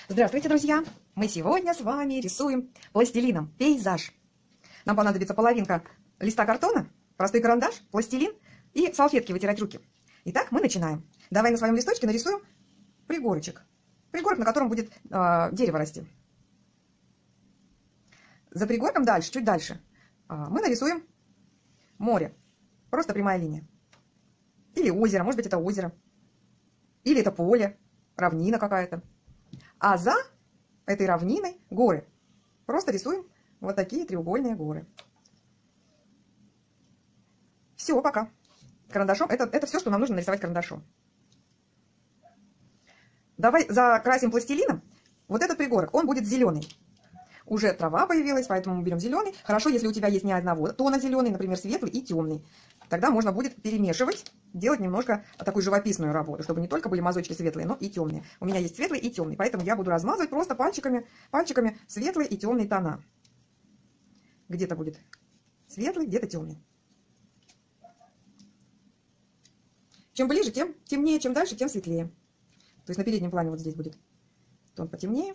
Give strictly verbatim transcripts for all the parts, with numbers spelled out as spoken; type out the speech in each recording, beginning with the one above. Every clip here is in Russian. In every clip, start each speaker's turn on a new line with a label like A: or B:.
A: Здравствуйте, друзья! Мы сегодня с вами рисуем пластилином пейзаж. Нам понадобится половинка листа картона, простой карандаш, пластилин и салфетки вытирать руки. Итак, мы начинаем. Давай на своем листочке нарисуем пригорочек. Пригорок, на котором будет э, дерево расти. За пригорком дальше, чуть дальше, э, мы нарисуем море. Просто прямая линия. Или озеро, может быть, это озеро. Или это поле, равнина какая-то. А за этой равниной горы. Просто рисуем вот такие треугольные горы. Все, пока. Карандашом. Это, это все, что нам нужно нарисовать карандашом. Давай закрасим пластилином. Вот этот пригорок, он будет зеленый. Уже трава появилась, поэтому мы берем зеленый. Хорошо, если у тебя есть не одного тона зеленый, например, светлый и темный. Тогда можно будет перемешивать, делать немножко такую живописную работу, чтобы не только были мазочки светлые, но и темные. У меня есть светлый и темный, поэтому я буду размазывать просто пальчиками, пальчиками светлые и темные тона. Где-то будет светлый, где-то темный. Чем ближе, тем темнее, чем дальше, тем светлее. То есть на переднем плане вот здесь будет тон потемнее.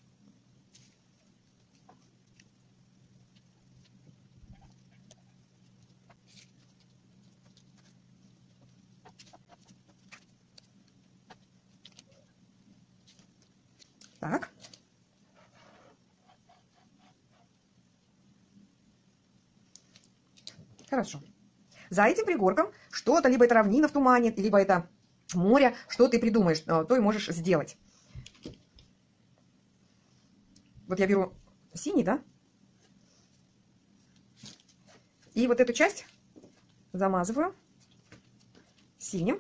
A: Так. Хорошо. За этим пригорком что-то, либо это равнина в тумане, либо это море, что ты придумаешь, то и можешь сделать. Вот я беру синий, да? И вот эту часть замазываю синим.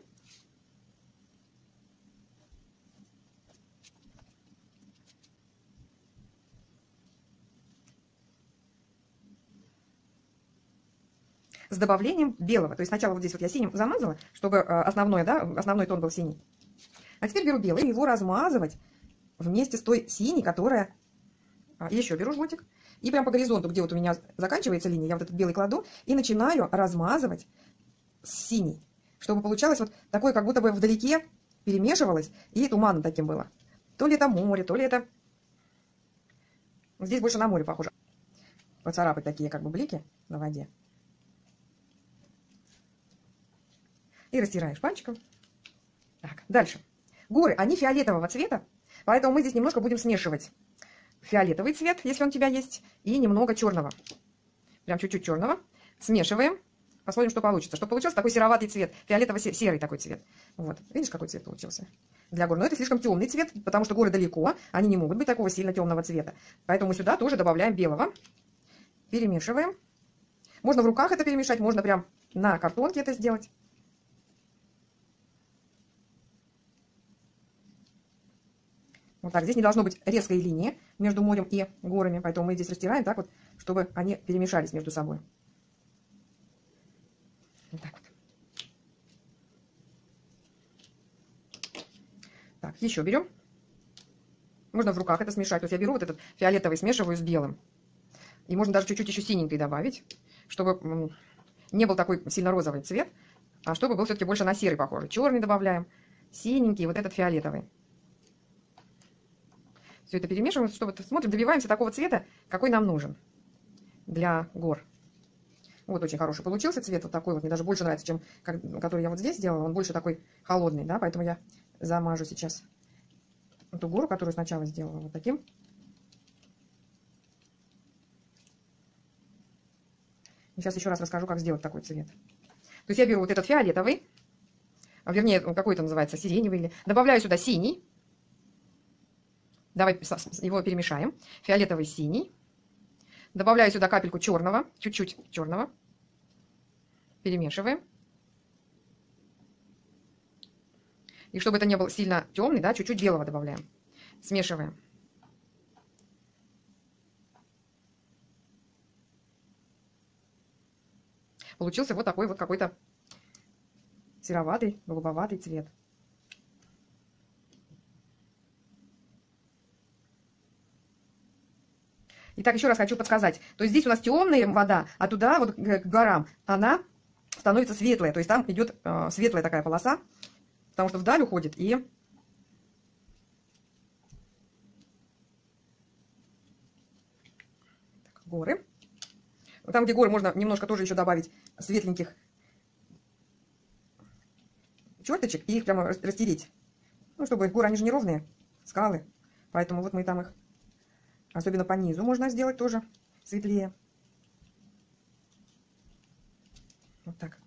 A: С добавлением белого. То есть сначала вот здесь вот я синим замазала, чтобы основной, да, основной тон был синий. А теперь беру белый и его размазывать вместе с той синей, которая... Еще беру жгутик. И прям по горизонту, где вот у меня заканчивается линия, я вот этот белый кладу и начинаю размазывать с синей. Чтобы получалось вот такое, как будто бы вдалеке перемешивалось и туманно таким было. То ли это море, то ли это... Здесь больше на море похоже. Поцарапать такие как бы блики на воде. И растираешь пальчиком. Так, дальше. Горы, они фиолетового цвета, поэтому мы здесь немножко будем смешивать фиолетовый цвет, если он у тебя есть, и немного черного. Прям чуть-чуть черного. Смешиваем. Посмотрим, что получится. Чтобы получился такой сероватый цвет. Фиолетово-серый такой цвет. Вот. Видишь, какой цвет получился? Для гор. Но это слишком темный цвет, потому что горы далеко. Они не могут быть такого сильно темного цвета. Поэтому мы сюда тоже добавляем белого. Перемешиваем. Можно в руках это перемешать, можно прям на картонке это сделать. Вот так. Здесь не должно быть резкой линии между морем и горами, поэтому мы здесь растираем так вот, чтобы они перемешались между собой. Вот так вот. Так, еще берем. Можно в руках это смешать. То есть я беру вот этот фиолетовый, смешиваю с белым. И можно даже чуть-чуть еще синенький добавить, чтобы не был такой сильно розовый цвет, а чтобы был все-таки больше на серый похожий. Черный добавляем, синенький, вот этот фиолетовый. Все это перемешиваем, чтобы смотрим, добиваемся такого цвета, какой нам нужен для гор. Вот очень хороший получился цвет, вот такой вот. Мне даже больше нравится, чем который я вот здесь сделала. Он больше такой холодный, да, поэтому я замажу сейчас эту гору, которую сначала сделала, вот таким. Сейчас еще раз расскажу, как сделать такой цвет. То есть я беру вот этот фиолетовый, вернее, какой это называется, сиреневый, или добавляю сюда синий. Давай его перемешаем. Фиолетовый, синий. Добавляю сюда капельку черного, чуть-чуть черного. Перемешиваем. И чтобы это не был сильно темный, да, чуть-чуть белого добавляем. Смешиваем. Получился вот такой вот какой-то сероватый, голубоватый цвет. Итак, еще раз хочу подсказать. То есть здесь у нас темная вода, а туда, вот к горам, она становится светлая. То есть там идет э, светлая такая полоса, потому что вдаль уходит и горы. Там, где горы, можно немножко тоже еще добавить светленьких черточек и их прямо растереть. Ну, чтобы горы, они же неровные, скалы. Поэтому вот мы там их, особенно по низу, можно сделать тоже светлее. Вот так.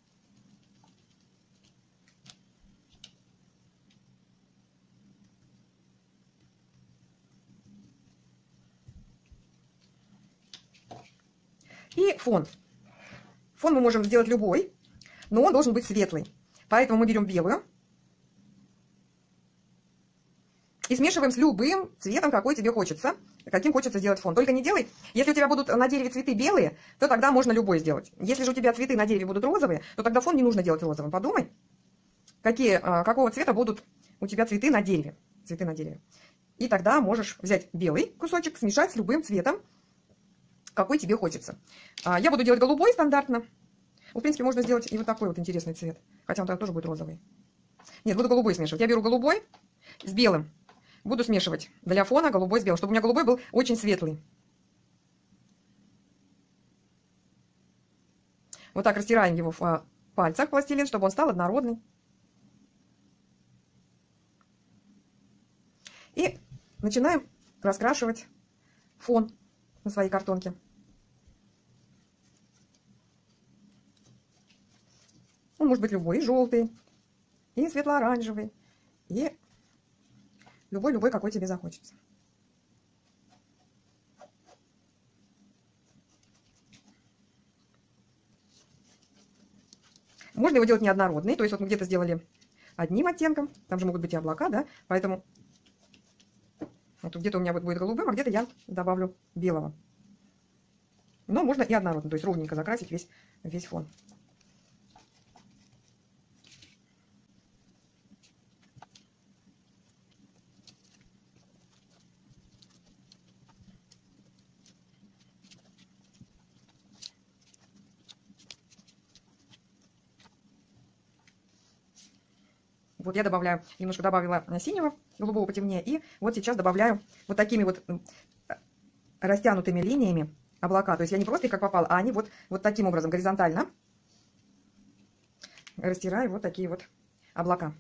A: И фон. Фон мы можем сделать любой, но он должен быть светлый. Поэтому мы берем белую и смешиваем с любым цветом, какой тебе хочется, каким хочется сделать фон. Только не делай, если у тебя будут на дереве цветы белые, то тогда можно любой сделать. Если же у тебя цветы на дереве будут розовые, то тогда фон не нужно делать розовым. Подумай, какие, какого цвета будут у тебя цветы на дереве. Цветы на дереве. И тогда можешь взять белый кусочек, смешать с любым цветом, какой тебе хочется. Я буду делать голубой стандартно. В принципе, можно сделать и вот такой вот интересный цвет. Хотя он тогда тоже будет розовый. Нет, буду голубой смешивать. Я беру голубой с белым. Буду смешивать для фона голубой с белым, чтобы у меня голубой был очень светлый. Вот так растираем его в пальцах, пластилин, чтобы он стал однородный. И начинаем раскрашивать фон на своей картонке. Он может быть любой, и желтый, и светло-оранжевый, и любой-любой, какой тебе захочется. Можно его делать неоднородный, то есть вот мы где-то сделали одним оттенком, там же могут быть и облака, да, поэтому вот где-то у меня вот будет голубым, а где-то я добавлю белого. Но можно и однородно, то есть ровненько закрасить весь, весь фон. Вот я добавляю, немножко добавила синего, голубого потемнее. И вот сейчас добавляю вот такими вот растянутыми линиями облака. То есть я не просто их как попало, а они вот, вот таким образом горизонтально растираю вот такие вот облака.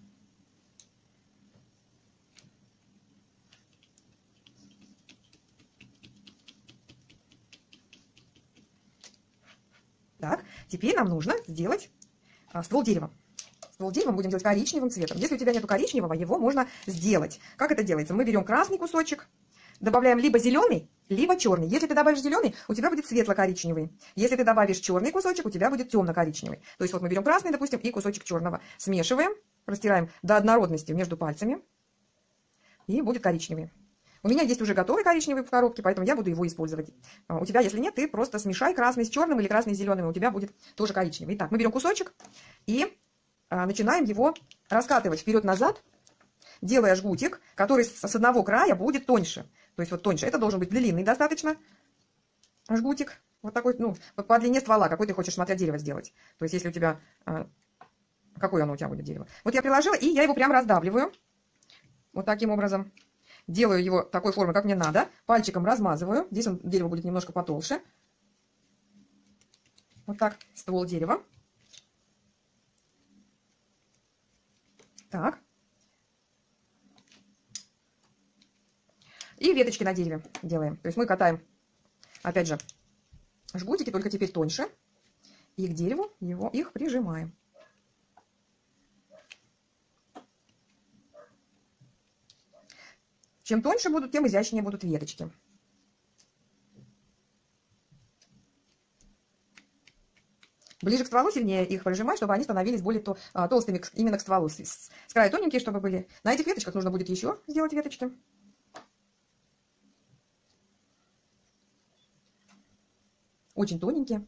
A: Так, теперь нам нужно сделать а, ствол дерева. Ствол дерева мы будем делать коричневым цветом. Если у тебя нету коричневого, его можно сделать. Как это делается? Мы берем красный кусочек, добавляем либо зеленый, либо черный. Если ты добавишь зеленый, у тебя будет светло-коричневый. Если ты добавишь черный кусочек, у тебя будет темно-коричневый. То есть вот мы берем красный, допустим, и кусочек черного. Смешиваем, растираем до однородности между пальцами. И будет коричневый. У меня есть уже готовый коричневый в коробке, поэтому я буду его использовать. У тебя, если нет, ты просто смешай красный с черным или красный с зеленым, и у тебя будет тоже коричневый. Итак, мы берем кусочек и а, начинаем его раскатывать вперед-назад, делая жгутик, который с, с одного края будет тоньше. То есть вот тоньше. Это должен быть длинный достаточно жгутик. Вот такой, ну, по длине ствола, какой ты хочешь, смотря дерево, сделать. То есть если у тебя... А, какое оно у тебя будет дерево? Вот я приложила, и я его прям раздавливаю. Вот таким образом. Делаю его такой формы, как мне надо. Пальчиком размазываю. Здесь он, дерево будет немножко потолще. Вот так, ствол дерева. Так. И веточки на дереве делаем. То есть мы катаем, опять же, жгутики, только теперь тоньше. И к дереву его, их прижимаем. Чем тоньше будут, тем изящнее будут веточки. Ближе к стволу сильнее их прижимать, чтобы они становились более то, а, толстыми именно к стволу. С, с, с края тоненькие, чтобы были. На этих веточках нужно будет еще сделать веточки. Очень тоненькие.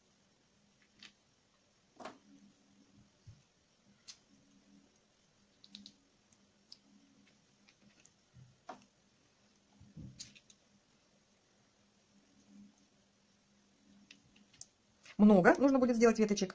A: Много нужно будет сделать веточек.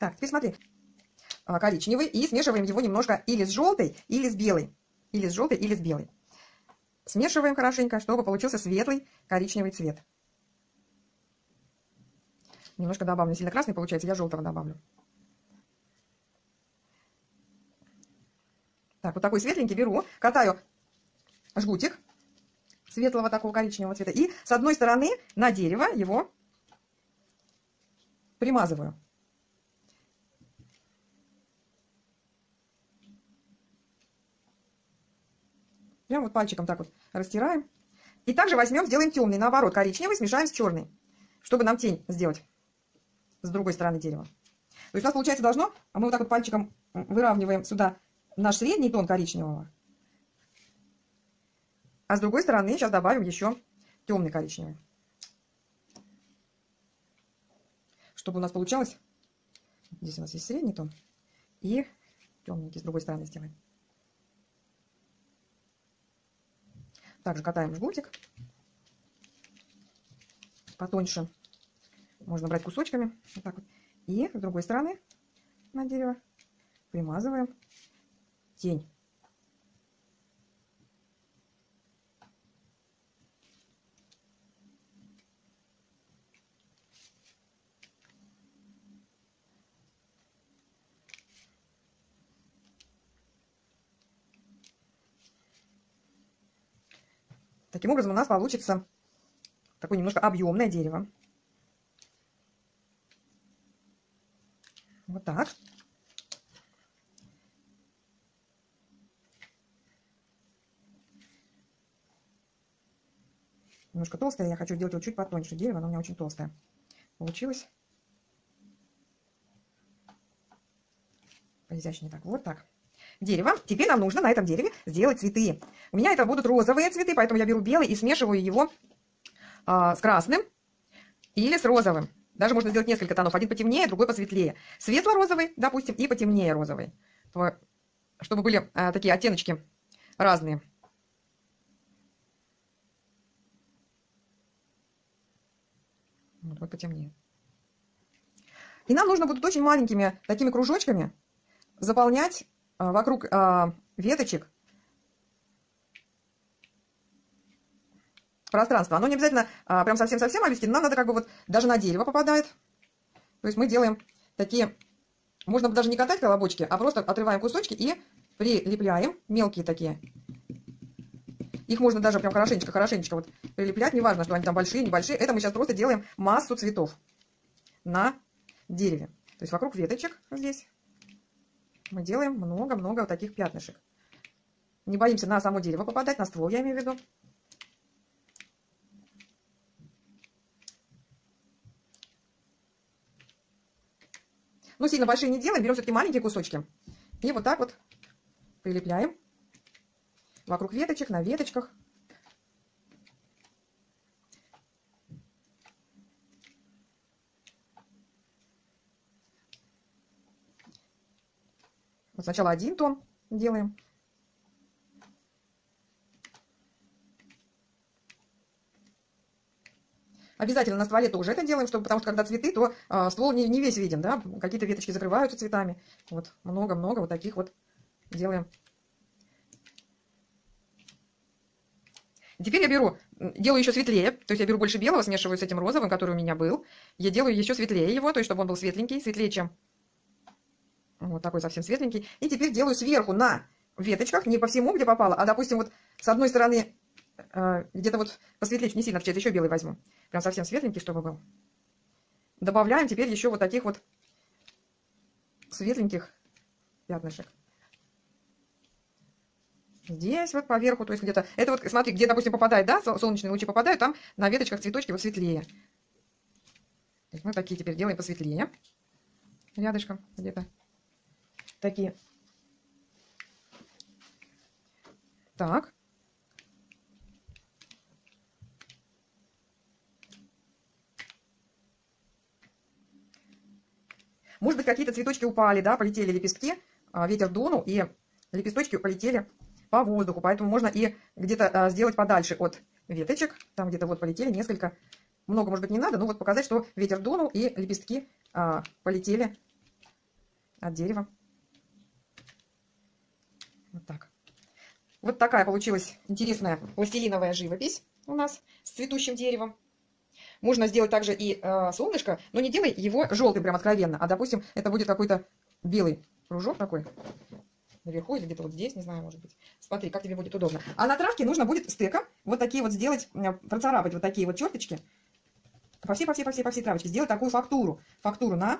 A: Так, теперь смотри. Коричневый. И смешиваем его немножко или с желтой, или с белой. Или с желтой, или с белой. Смешиваем хорошенько, чтобы получился светлый коричневый цвет. Немножко добавлю. Сильно красный получается, я желтого добавлю. Так, вот такой светленький беру, катаю жгутик светлого такого коричневого цвета. И с одной стороны на дерево его примазываю. Прям вот пальчиком так вот растираем. И также возьмем, сделаем темный, наоборот, коричневый, смешаем с черной, чтобы нам тень сделать с другой стороны дерева. То есть у нас получается должно, а мы вот так вот пальчиком выравниваем сюда наш средний тон коричневого. А с другой стороны сейчас добавим еще темный коричневый. Чтобы у нас получалось, здесь у нас есть средний тон и темненький с другой стороны сделаем. Также катаем жгутик потоньше. Можно брать кусочками. Вот так вот. И с другой стороны на дерево примазываем тень. Таким образом у нас получится такое немножко объемное дерево. Вот так. Немножко толстое, я хочу делать его чуть потоньше. Дерево, оно у меня очень толстое получилось. Поизящнее так. Вот так. Дерево. Теперь нам нужно на этом дереве сделать цветы. У меня это будут розовые цветы, поэтому я беру белый и смешиваю его а, с красным или с розовым. Даже можно сделать несколько тонов. Один потемнее, другой посветлее. Светло-розовый, допустим, и потемнее розовый. Чтобы были а, такие оттеночки разные. Вот, вот потемнее. И нам нужно будет очень маленькими такими кружочками заполнять а, вокруг а, веточек пространство. Оно не обязательно а, прям совсем-совсем обвести, нам надо как бы вот даже на дерево попадает. То есть мы делаем такие, можно даже не катать колобочки, а просто отрываем кусочки и прилепляем, мелкие такие. Их можно даже прям хорошенечко-хорошенечко вот прилеплять, неважно, что они там большие, небольшие. Это мы сейчас просто делаем массу цветов на дереве. То есть вокруг веточек здесь мы делаем много-много вот таких пятнышек. Не боимся на само дерево попадать, на ствол я имею в виду. Ну, сильно большие не делаем, берем все-таки маленькие кусочки. И вот так вот прилепляем вокруг веточек, на веточках. Вот сначала один тон делаем. Обязательно на стволе тоже это делаем, чтобы, потому что когда цветы, то э, ствол не, не весь виден, да, какие-то веточки закрываются цветами. Вот много-много вот таких вот делаем. Теперь я беру, делаю еще светлее, то есть я беру больше белого, смешиваю с этим розовым, который у меня был. Я делаю еще светлее его, то есть чтобы он был светленький, светлее, чем вот такой совсем светленький. И теперь делаю сверху на веточках, не по всему, где попало, а, допустим, вот с одной стороны э, где-то вот посветлее, не сильно, еще белый возьму. Прям совсем светленький, чтобы был. Добавляем теперь еще вот таких вот светленьких пятнышек. Здесь вот поверху, то есть где-то, это вот, смотри, где, допустим, попадает, да, солнечные лучи попадают, там на веточках цветочки вот светлее. То есть мы такие теперь делаем посветлее. Рядышком где-то. Такие. Так. Может быть, какие-то цветочки упали, да, полетели лепестки, ветер дунул, и лепесточки полетели по воздуху, поэтому можно и где-то сделать подальше от веточек, там где-то вот полетели несколько, много, может быть, не надо, но вот показать, что ветер дунул, и лепестки а, полетели от дерева. Вот так. Вот такая получилась интересная пластилиновая живопись у нас с цветущим деревом. Можно сделать также и э, солнышко, но не делай его желтым прям откровенно, а, допустим, это будет какой-то белый кружок такой. Наверху или где-то вот здесь, не знаю, может быть. Смотри, как тебе будет удобно. А на травке нужно будет стеком вот такие вот сделать, процарапать вот такие вот черточки. По всей, по всей, по всей, по всей травочке. Сделать такую фактуру. Фактуру на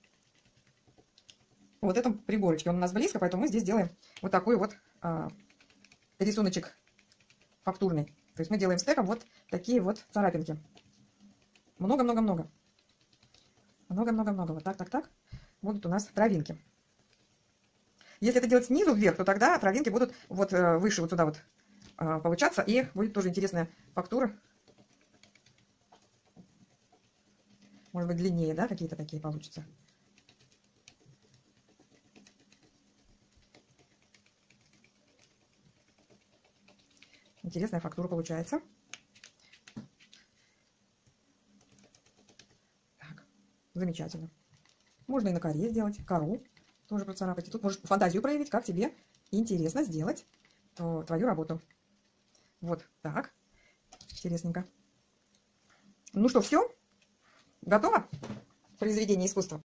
A: вот этом приборочке. Он у нас близко, поэтому мы здесь делаем вот такой вот а, рисуночек фактурный. То есть мы делаем стеком вот такие вот царапинки. Много-много-много. Много-много-много. Вот так, так, так. Будут у нас травинки. Если это делать снизу вверх, то тогда травинки будут вот выше вот сюда вот получаться. И будет тоже интересная фактура. Может быть, длиннее, да, какие-то такие получатся. Интересная фактура получается. Так, замечательно. Можно и на коре сделать, кору тоже процарапать. И тут можешь фантазию проявить, как тебе интересно сделать то, твою работу. Вот так. Интересненько. Ну что, все? Готово? Произведение искусства.